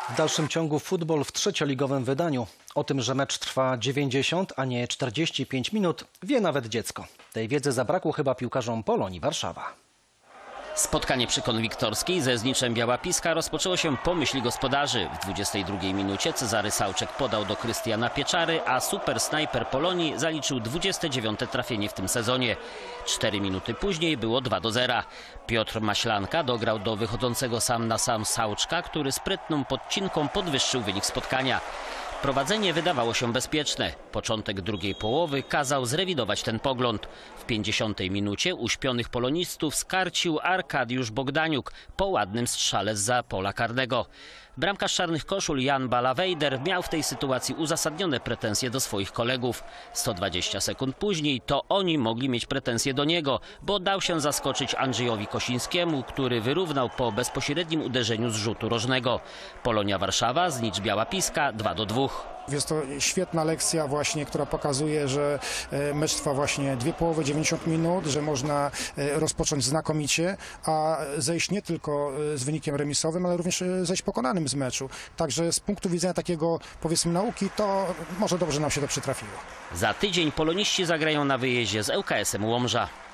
W dalszym ciągu futbol w trzecioligowym wydaniu. O tym, że mecz trwa 90, a nie 45 minut, wie nawet dziecko. Tej wiedzy zabrakło chyba piłkarzom Polonii Warszawa. Spotkanie przy Konwiktorskiej ze Zniczem Biała Piska rozpoczęło się po myśli gospodarzy. W 22 minucie Cezary Sałczek podał do Krystiana Pieczary, a super snajper Polonii zaliczył 29. trafienie w tym sezonie. 4 minuty później było 2-0. Piotr Maślanka dograł do wychodzącego sam na sam Sałczka, który sprytną podcinką podwyższył wynik spotkania. Prowadzenie wydawało się bezpieczne. Początek drugiej połowy kazał zrewidować ten pogląd. W 50 minucie uśpionych polonistów skarcił Arkadiusz Bogdaniuk po ładnym strzale zza pola karnego. Bramkarz czarnych koszul Jan Balawejder miał w tej sytuacji uzasadnione pretensje do swoich kolegów. 120 sekund później to oni mogli mieć pretensje do niego, bo dał się zaskoczyć Andrzejowi Kosińskiemu, który wyrównał po bezpośrednim uderzeniu z rzutu rożnego. Polonia Warszawa, Znicz Biała Piska 2-2. Jest to świetna lekcja właśnie, która pokazuje, że mecz trwa właśnie 2 połowy, 90 minut, że można rozpocząć znakomicie, a zejść nie tylko z wynikiem remisowym, ale również zejść pokonanym z meczu. Także z punktu widzenia takiego, powiedzmy, nauki, to może dobrze nam się to przytrafiło. Za tydzień poloniści zagrają na wyjeździe z ŁKS-em Łomża.